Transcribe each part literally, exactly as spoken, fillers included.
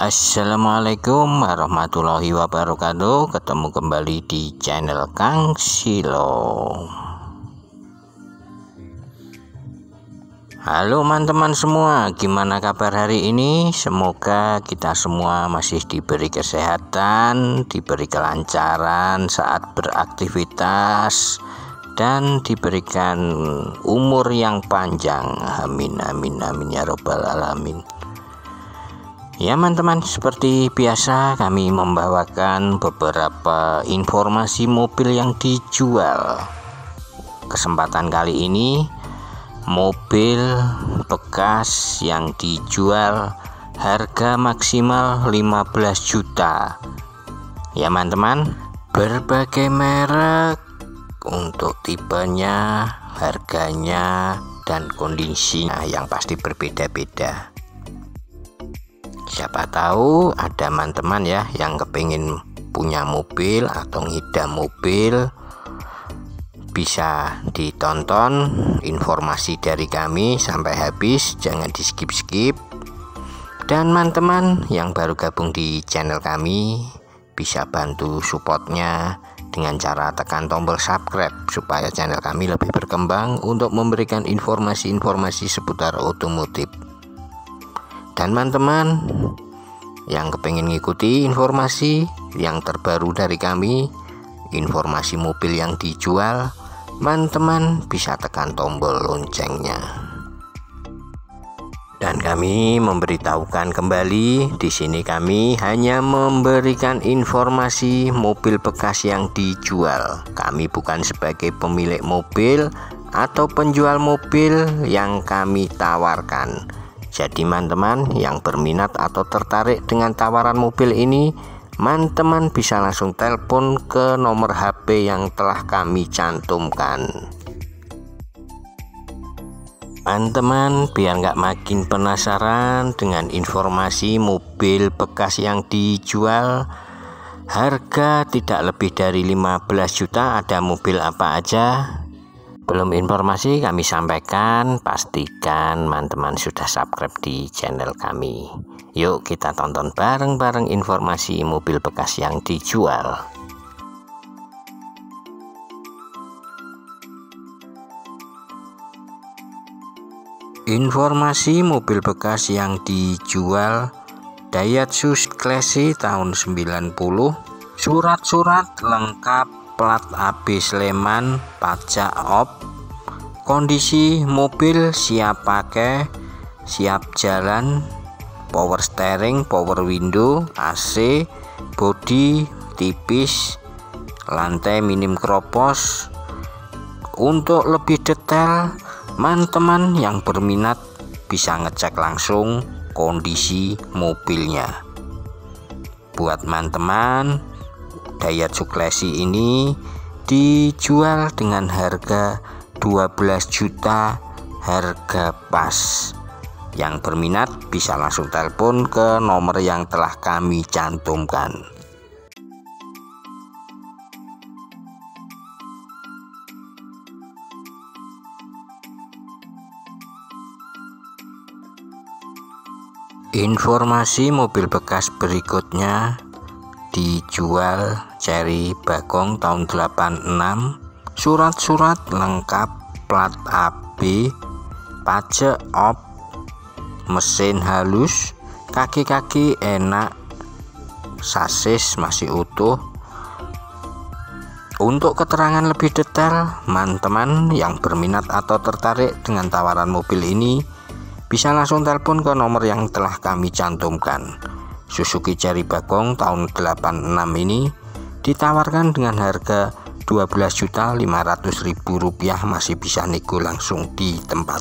Assalamualaikum warahmatullahi wabarakatuh. Ketemu kembali di channel Kang Silo. Halo teman-teman semua, gimana kabar hari ini? Semoga kita semua masih diberi kesehatan, diberi kelancaran saat beraktivitas, dan diberikan umur yang panjang. Amin amin amin ya robbal alamin. Ya teman-teman, seperti biasa kami membawakan beberapa informasi mobil yang dijual. Kesempatan kali ini mobil bekas yang dijual harga maksimal lima belas juta. Ya teman-teman, berbagai merek untuk tipenya, harganya, dan kondisinya yang pasti berbeda-beda. Siapa tahu ada teman-teman ya yang kepingin punya mobil atau ngidam mobil, bisa ditonton informasi dari kami sampai habis, jangan di skip-skip. Dan teman-teman yang baru gabung di channel kami bisa bantu supportnya dengan cara tekan tombol subscribe supaya channel kami lebih berkembang untuk memberikan informasi-informasi seputar otomotif. Dan teman-teman yang kepengen ngikuti informasi yang terbaru dari kami, informasi mobil yang dijual, teman-teman bisa tekan tombol loncengnya. Dan kami memberitahukan kembali, di sini kami hanya memberikan informasi mobil bekas yang dijual. Kami bukan sebagai pemilik mobil atau penjual mobil yang kami tawarkan. Jadi teman-teman yang berminat atau tertarik dengan tawaran mobil ini, teman-teman bisa langsung telepon ke nomor H P yang telah kami cantumkan. Teman-teman biar nggak makin penasaran dengan informasi mobil bekas yang dijual, harga tidak lebih dari lima belas juta. Ada mobil apa aja? Belum informasi kami sampaikan, pastikan teman-teman sudah subscribe di channel kami. Yuk kita tonton bareng-bareng informasi mobil bekas yang dijual. Informasi mobil bekas yang dijual: Daihatsu Classy tahun sembilan puluh, surat-surat lengkap, plat A B Sleman, pajak op, kondisi mobil siap pakai, siap jalan, power steering, power window, A C, bodi tipis, lantai minim kropos. Untuk lebih detail, teman-teman yang berminat bisa ngecek langsung kondisi mobilnya. Buat teman-teman, Daihatsu Classy ini dijual dengan harga dua belas juta, harga pas. Yang berminat bisa langsung telepon ke nomor yang telah kami cantumkan. Informasi mobil bekas berikutnya: dijual Cherry Bagong tahun delapan enam, surat-surat lengkap, plat A B, pajak op, mesin halus, kaki-kaki enak, sasis masih utuh. Untuk keterangan lebih detail, teman-teman yang berminat atau tertarik dengan tawaran mobil ini bisa langsung telepon ke nomor yang telah kami cantumkan. Suzuki Cherry Bagong tahun delapan enam ini ditawarkan dengan harga dua belas juta lima ratus ribu rupiah, masih bisa nego langsung di tempat.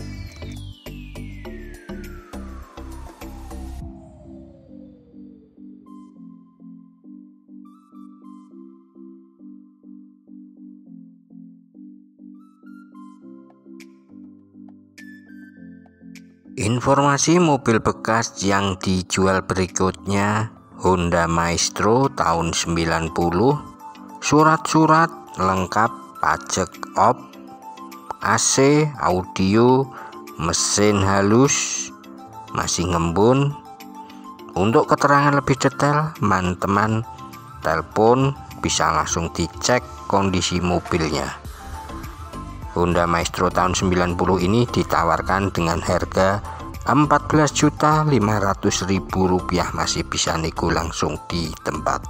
Informasi mobil bekas yang dijual berikutnya: Honda Maestro tahun sembilan puluh, surat-surat lengkap, pajak op, A C, audio, mesin halus, masih ngembun. Untuk keterangan lebih detail, teman-teman telepon bisa langsung dicek kondisi mobilnya. Honda Maestro tahun sembilan puluh ini ditawarkan dengan harga empat belas juta lima ratus ribu rupiah, masih bisa nego langsung di tempat.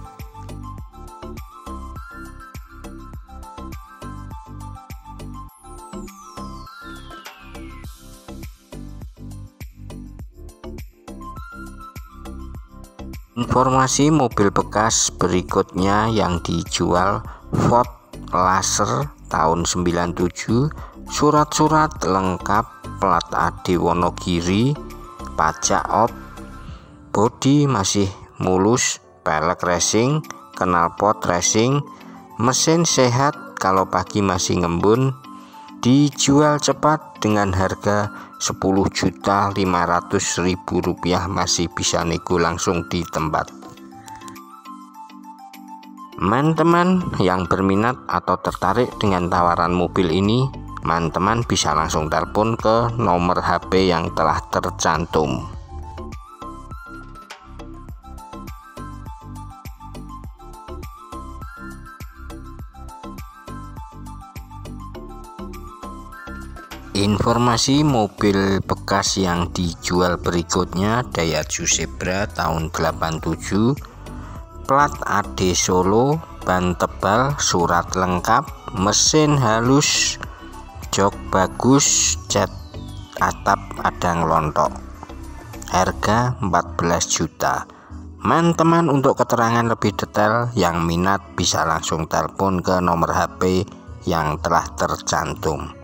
Informasi mobil bekas berikutnya yang dijual: Ford Laser tahun sembilan tujuh, surat-surat lengkap, plat A D Wonogiri, pajak op, bodi masih mulus, pelek racing, knalpot racing, mesin sehat, kalau pagi masih ngembun. Dijual cepat dengan harga sepuluh juta lima ratus ribu rupiah, masih bisa nego langsung di tempat. Teman-teman yang berminat atau tertarik dengan tawaran mobil ini, teman-teman bisa langsung telepon ke nomor H P yang telah tercantum. Informasi mobil bekas yang dijual berikutnya: Daihatsu Zebra tahun delapan tujuh, plat A D Solo, ban tebal, surat lengkap, mesin halus, jok bagus, cat atap ada ngelontok, harga empat belas juta. Teman-teman, untuk keterangan lebih detail yang minat bisa langsung telepon ke nomor H P yang telah tercantum.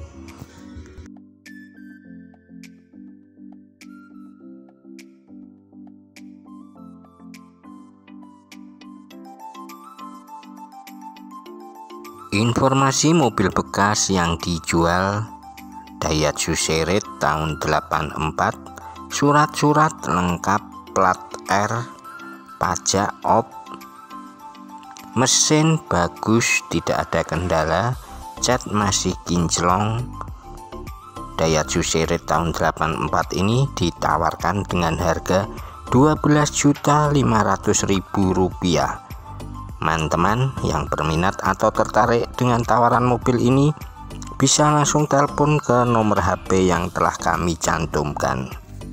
Informasi mobil bekas yang dijual: Daihatsu Chery tahun delapan empat, surat-surat lengkap, plat R, pajak op, mesin bagus, tidak ada kendala, cat masih kinclong. Daihatsu Chery tahun delapan empat ini ditawarkan dengan harga dua belas juta lima ratus ribu rupiah. Teman-teman yang berminat atau tertarik dengan tawaran mobil ini bisa langsung telepon ke nomor H P yang telah kami cantumkan.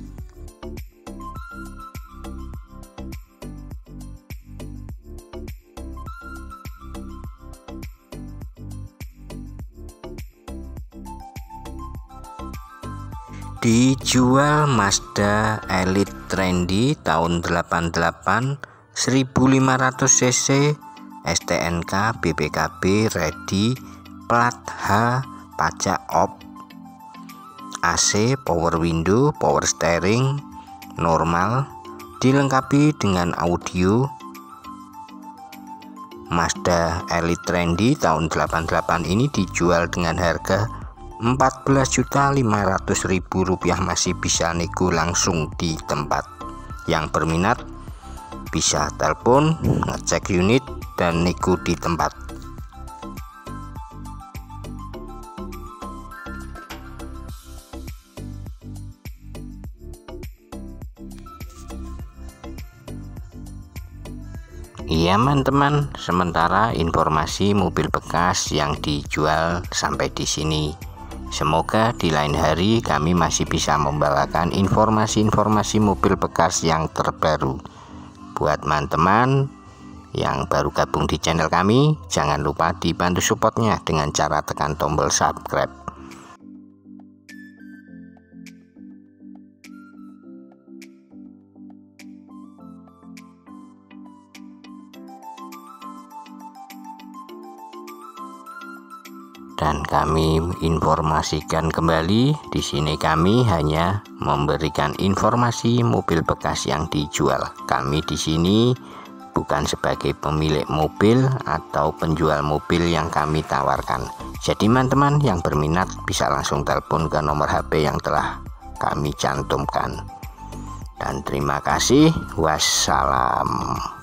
Dijual Mazda Elite Trendy tahun delapan delapan, seribu lima ratus cc, S T N K B P K B ready, plat H, pajak op, A C, power window, power steering, normal, dilengkapi dengan audio. Mazda Elite Trendy tahun delapan delapan ini dijual dengan harga empat belas juta lima ratus ribu rupiah, masih bisa nego langsung di tempat. Yang berminat bisa telepon, ngecek unit, dan nego di tempat. Iya teman-teman, sementara informasi mobil bekas yang dijual sampai di sini. Semoga di lain hari kami masih bisa membawakan informasi-informasi mobil bekas yang terbaru. Buat teman-teman yang baru gabung di channel kami, jangan lupa dibantu supportnya dengan cara tekan tombol subscribe. Dan kami informasikan kembali, di sini kami hanya memberikan informasi mobil bekas yang dijual. Kami di sini bukan sebagai pemilik mobil atau penjual mobil yang kami tawarkan. Jadi teman-teman yang berminat bisa langsung telepon ke nomor H P yang telah kami cantumkan. Dan terima kasih. Wassalam.